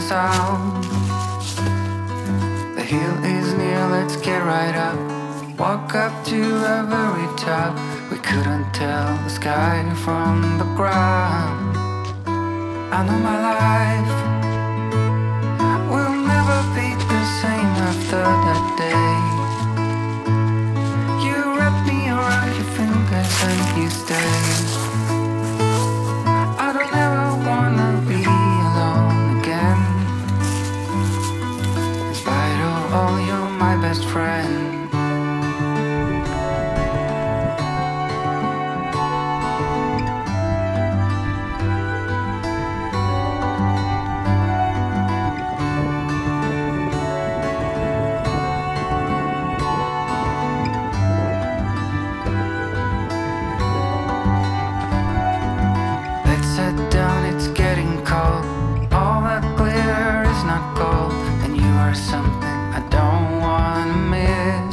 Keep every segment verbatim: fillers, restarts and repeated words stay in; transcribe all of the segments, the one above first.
sound. The hill is near, let's get right up. Walk up to the very top. We couldn't tell the sky from the ground. I know my life will never be the same after that day. You wrap me around your fingers and you stay. I don't ever wanna be alone again. In spite of all, you're my best friend. Something I don't wanna miss.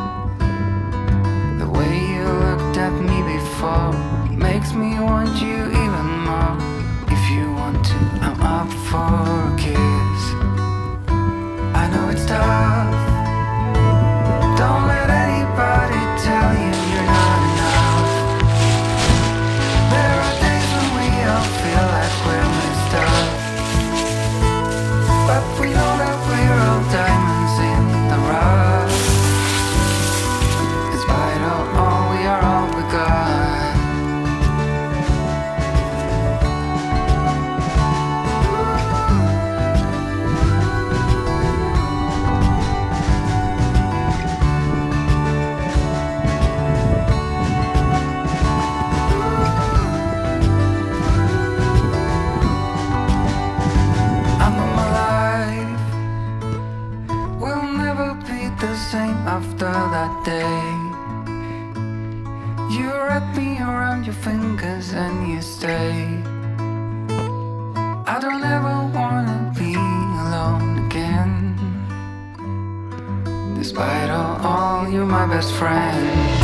The way you looked at me before makes me want you even more. If you want to, I'm up for a kiss. I know it's tough. Don't let anybody tell you you're not enough. There are days when we all feel like we're messed up, but we know that we're all diamonds in the rough. In spite of all, we are all we got. After that day, you wrap me around your fingers and you stay. I don't ever wanna be alone again. Despite all, all, you're my best friend.